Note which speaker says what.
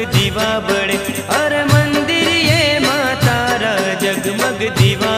Speaker 1: दीवा बड़े, अरे मंदिर ये माँ तारा जगमग दीवा